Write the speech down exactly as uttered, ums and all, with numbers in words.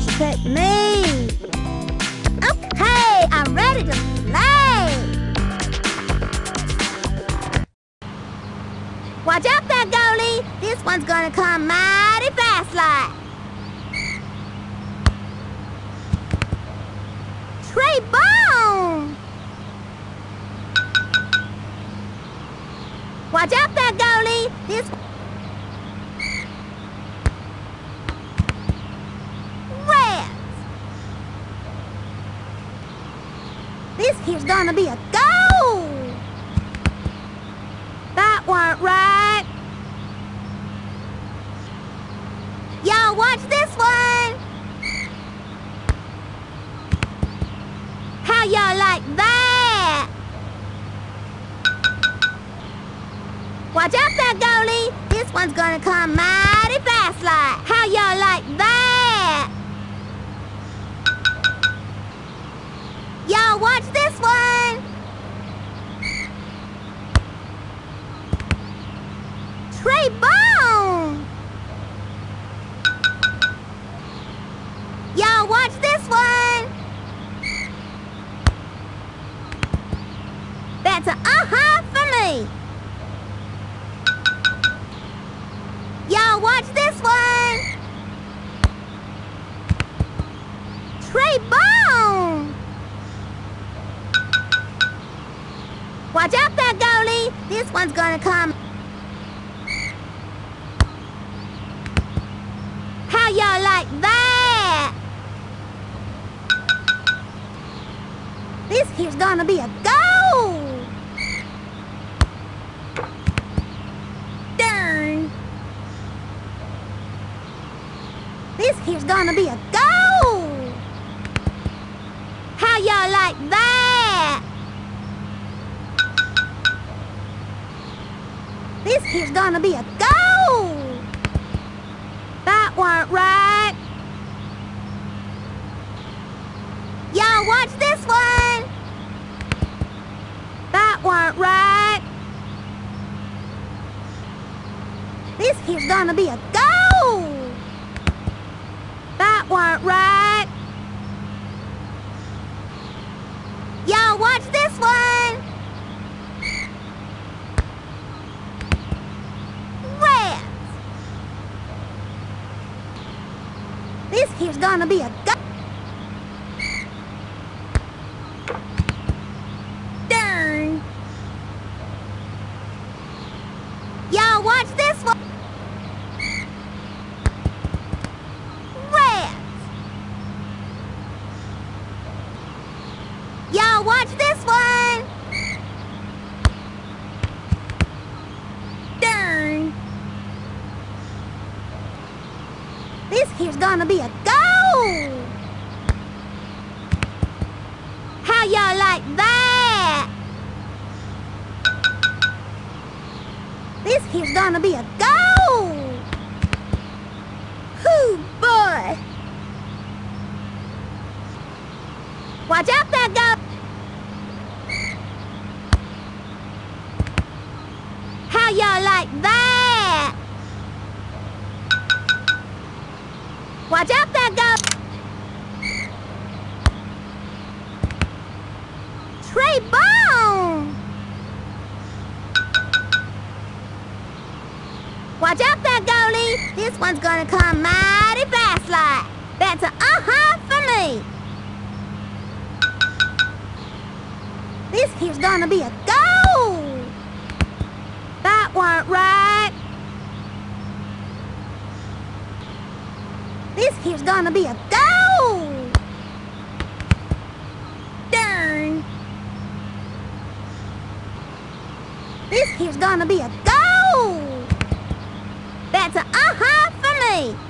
Pick me. Okay, I'm ready to play. Watch out there, goalie. This one's gonna come mighty fast like. Trey Bone. Watch out there, goalie. This This here's gonna be a goal! That weren't right. Y'all watch this one! How y'all like that? Watch out there, goalie! This one's gonna come mighty fast like. How y'all like that? Y'all watch this one! Trey Bone! Y'all watch this one! That's a uh-huh for me! Y'all watch this one! Trey Bone! Watch out there, goalie! This one's gonna come. How y'all like that? This here's gonna be a goal! Darn! This here's gonna be a goal! How y'all like that? This here's gonna be a goal! That weren't right. Y'all watch this one! That weren't right. This here's gonna be a goal! That weren't right. Y'all watch this one! This here's gonna be a go- Darn! Y'all watch this one! Reds! Y'all watch this one! Darn! This here's gonna be a goal! How y'all like that? This here's gonna be a goal! Whoo, boy! Watch out there, go! How y'all like that? Watch out there, go! Trey Bone! Watch out there, goalie! This one's gonna come mighty fast like. That's a uh-huh for me! This here's gonna be a goal! That weren't right. This here's gonna be a goal! Darn! This here's gonna be a goal! That's a uh-huh for me!